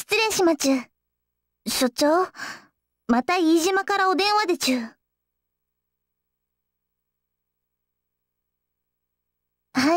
失礼しまちゅ。所長、また飯島からお電話でちゅ。はい。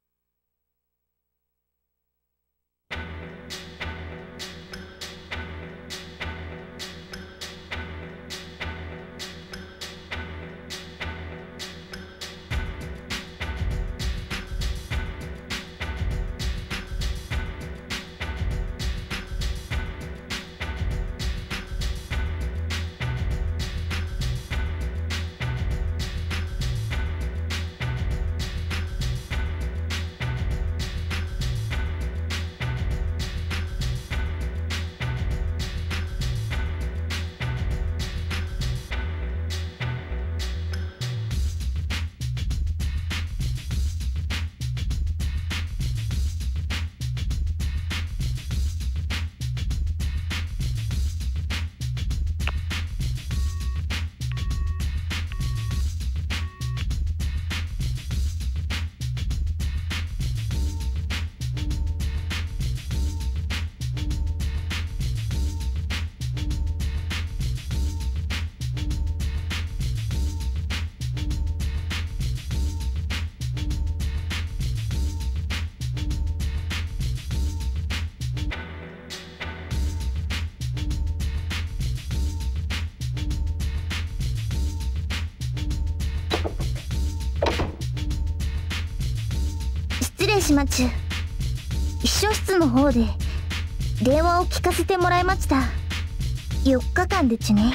失礼しまちゅ。秘書室の方で電話を聞かせてもらいました。4日間でちゅね。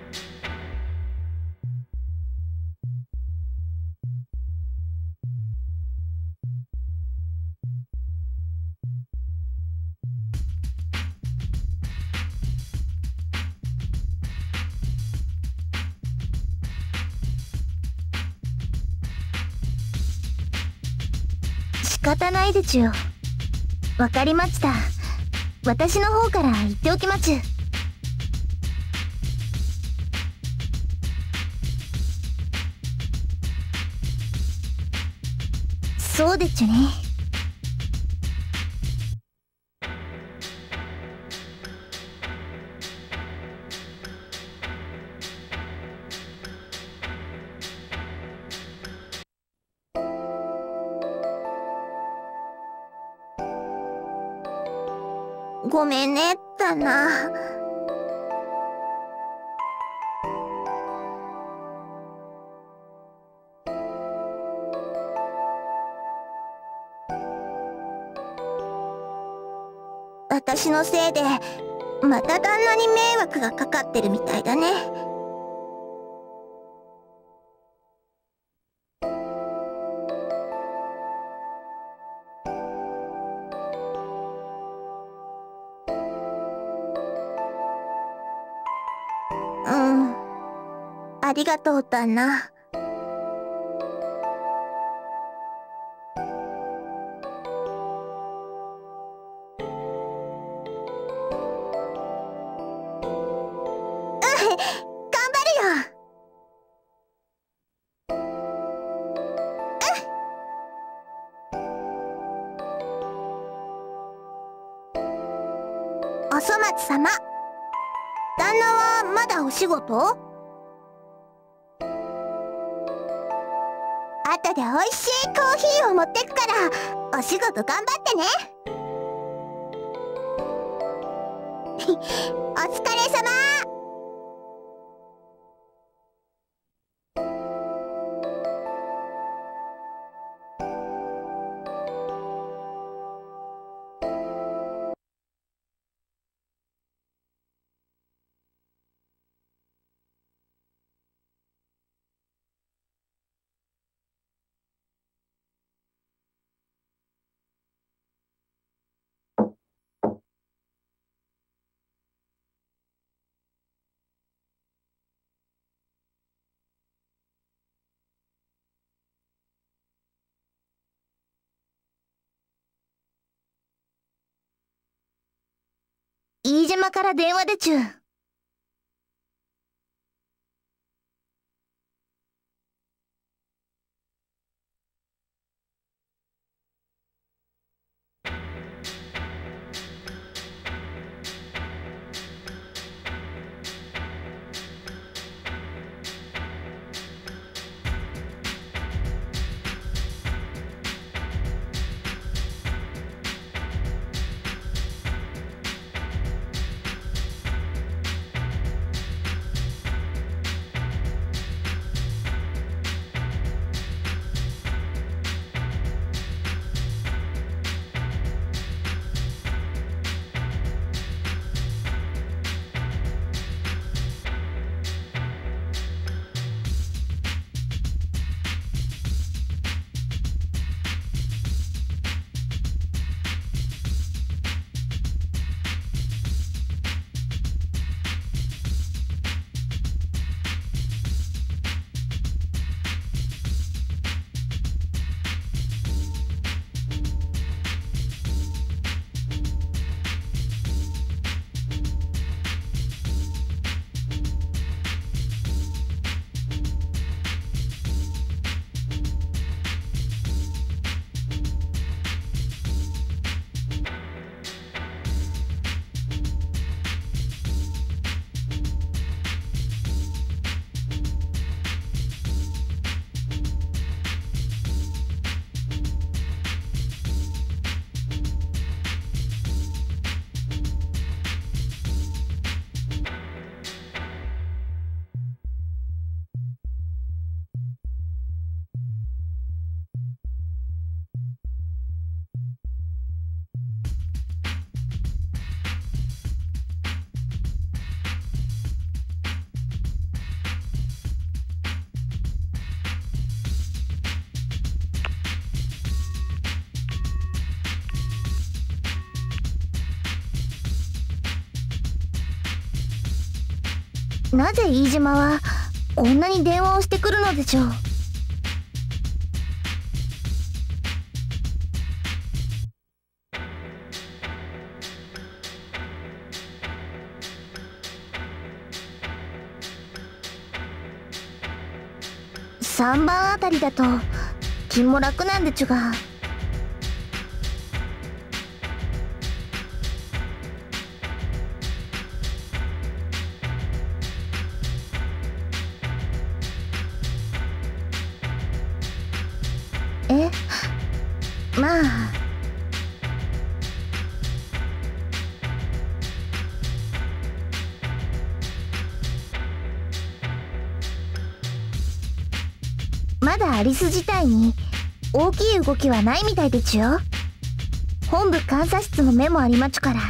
仕方ないでちゅよ。わかりました。私の方から言っておきまちゅ。そうでちゅね。ごめんね、旦那。私のせいでまた旦那に迷惑がかかってるみたいだね。うん、ありがとう旦那。頑張るよ。おそ松様、旦那はまだお仕事？後で美味しいコーヒーを持ってくからお仕事頑張ってね。お疲れ様。飯島から電話でちゅ。 なぜ飯島はこんなに電話をしてくるのでしょう。3番あたりだと気も楽なんでちゅが。まあまだアリス自体に大きい動きはないみたいでちゅよ。本部監査室の目もありまちゅから。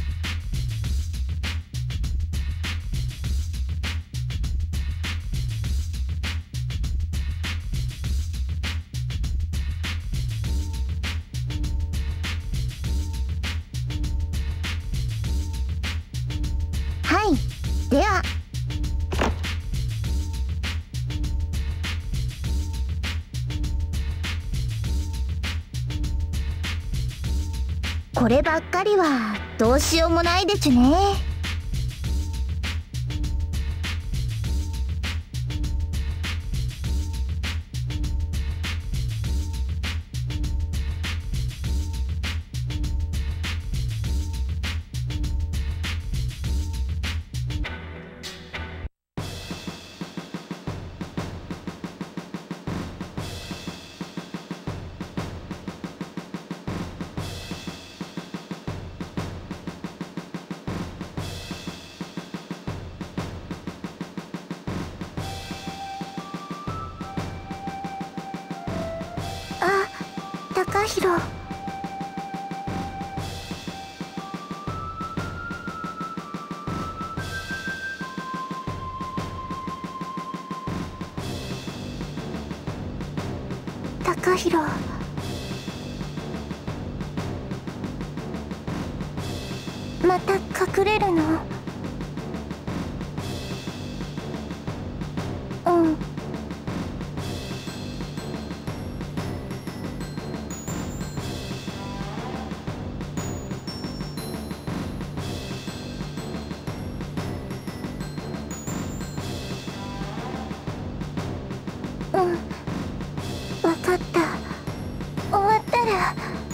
はい、では。こればっかりはどうしようもないでちゅね。あ、高弘。高弘。また隠れるの？うん。わかった。終わったら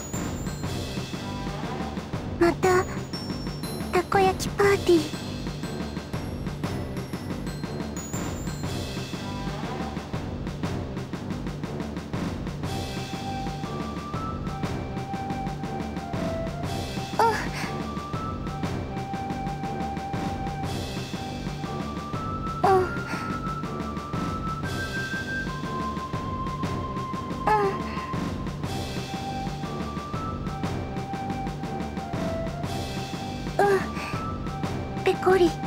またたこ焼きパーティー。ペコリ。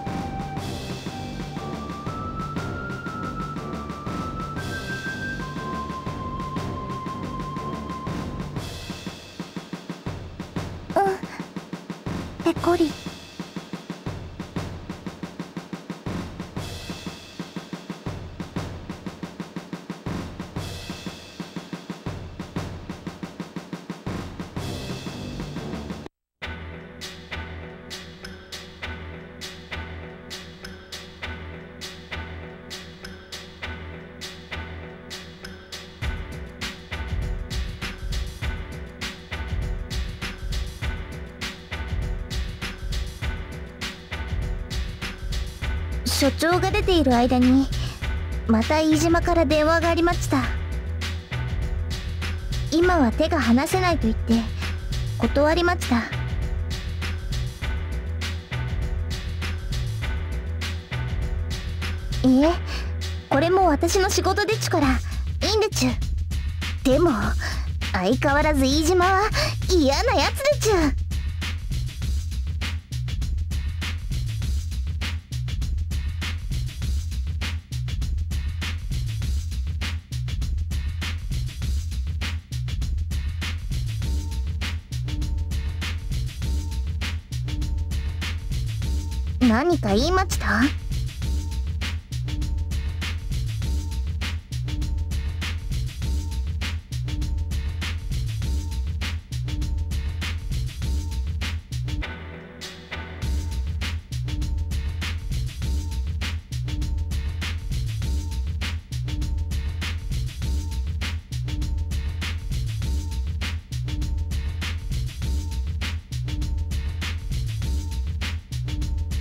ペコリ。所長が出ている間にまた飯島から電話がありました。今は手が離せないと言って断りました。いえ、これも私の仕事でちゅからいいんでちゅ。でも相変わらず飯島は嫌なやつでちゅ。何か言いました？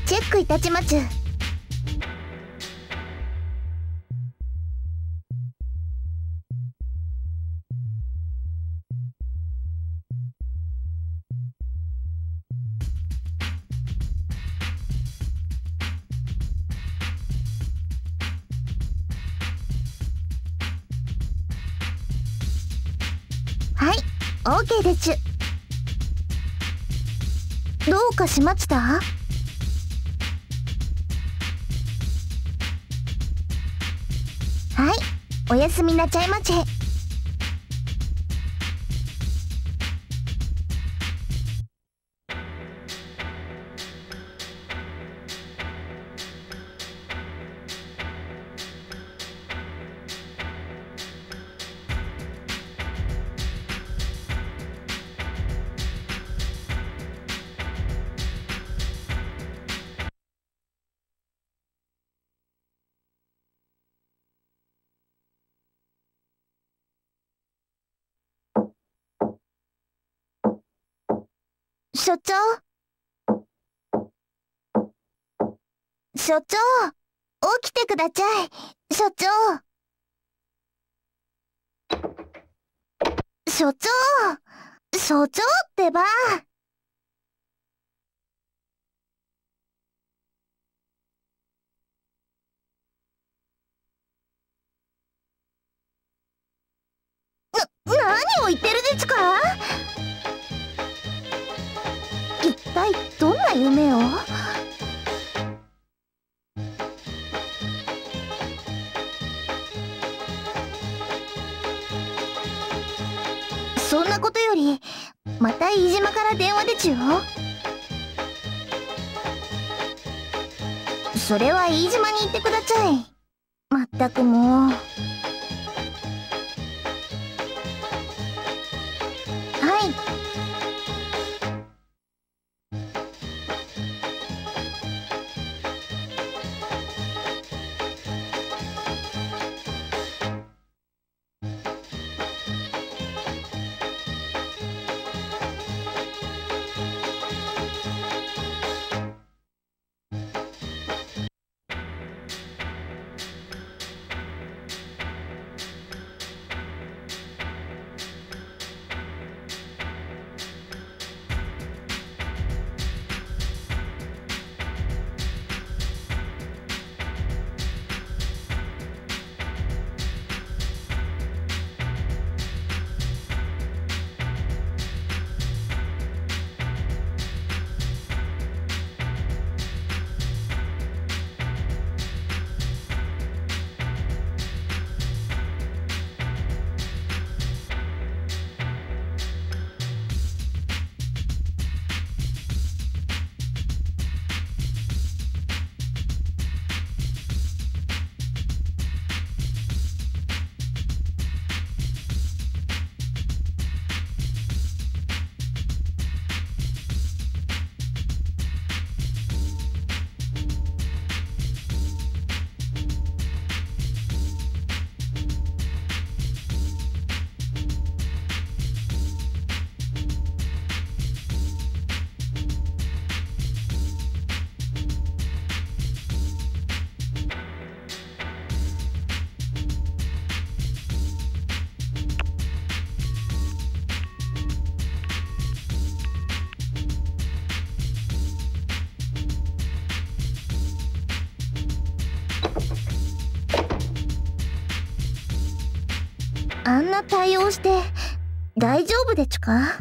チェックいたちまちゅ。はい、OK でちゅ。どうかしまちた？はい、おやすみなちゃいまち。所長、所長、起きてくだちゃい。所長、所長、所長ってば。何を言ってるでちゅか？一体どんな夢を？そんなことより、また飯島から電話でちゅよ。それは飯島に言ってくだちゃい。まったくもう。はい。あんな対応して大丈夫でちゅか？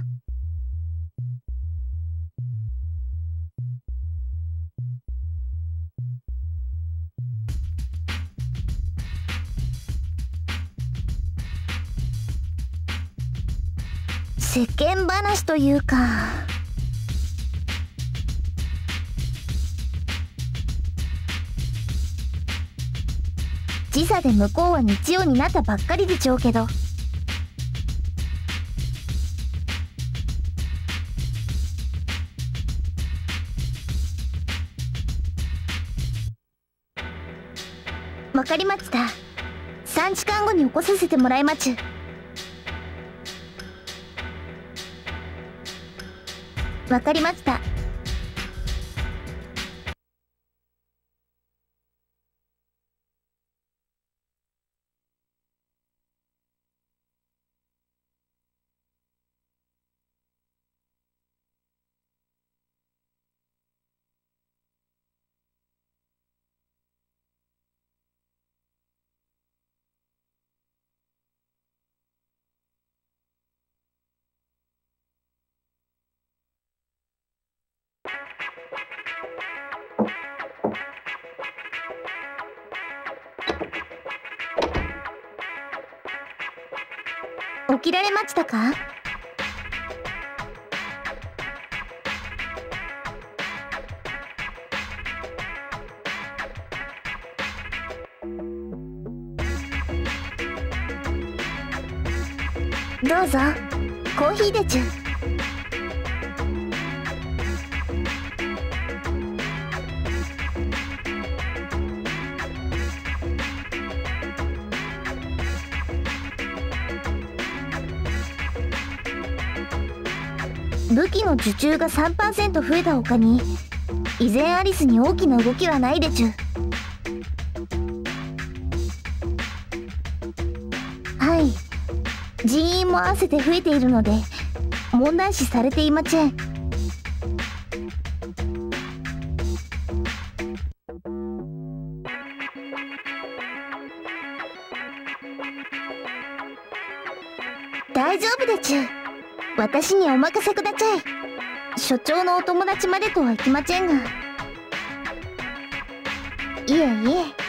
世間話というか。時差で向こうは日曜になったばっかりでちょうけど。わかりました。3時間後に起こさせてもらいまちゅ。わかりました。 起きられましたか？どうぞ、コーヒーでちゅ。武器の受注が 3% 増えたほかに、依然アリスに大きな動きはないでちゅ。はい、人員も合わせて増えているので問題視されていません。大丈夫でちゅ。私にお任せくだちゃい。所長のお友達までとはいきませんが。いえいえ。